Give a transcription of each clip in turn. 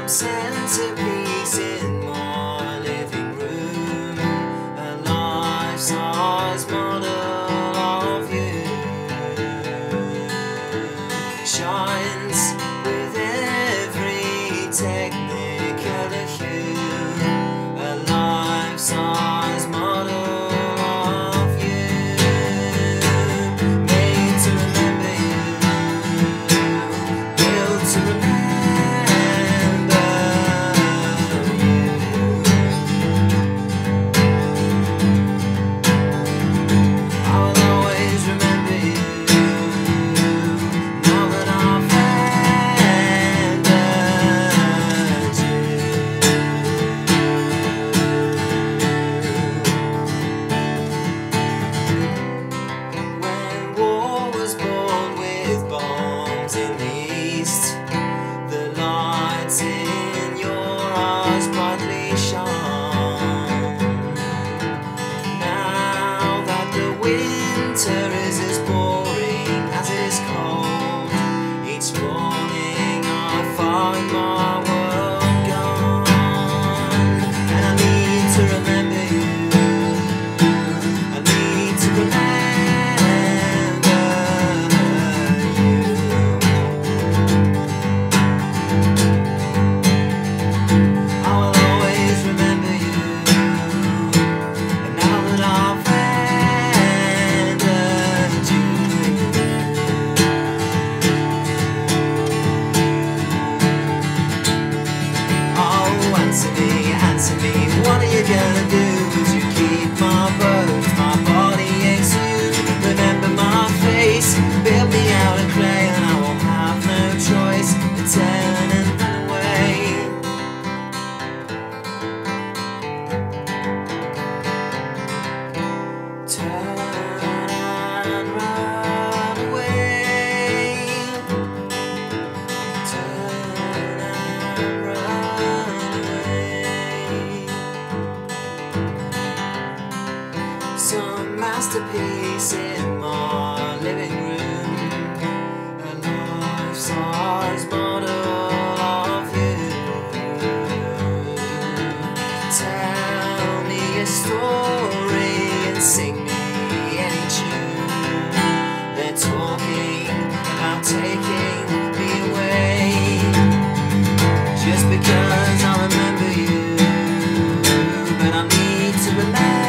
centerpiece in my living room, a life-size model of you shines with every technicolor hue, a life-size model of you, made to remember you, built to remember. In the east, the lights in your eyes brightly shine. Now that the winter is as boring as it is cold, each morning I find my world gone, and I need to remember you, I need to remember. Answer me, what are you gonna do? Would you keep my bones? My body aches you. Remember my face, build me out of clay, and I won't have no choice but turn and run away. Turn and run away. Turn and run away. Some masterpiece in my living room, a life-size model of you. Tell me a story and sing me any tune. They're talking about taking me away, just because I remember you, but I need to remember.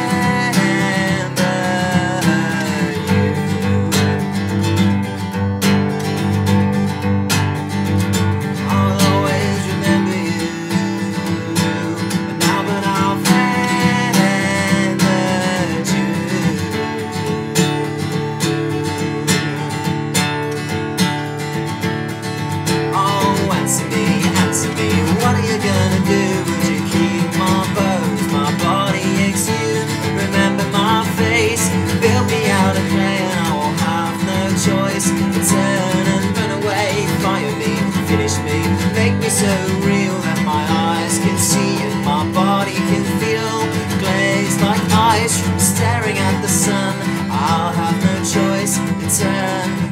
Answer me, what are you gonna do? Would you keep my bones? My body aches you. Remember my face, build me out of clay, and I will have no choice but turn and run away. Fire me, finish me, make me so real that my eyes can see and my body can feel. Glazed like ice from staring at the sun, I'll have no choice but turn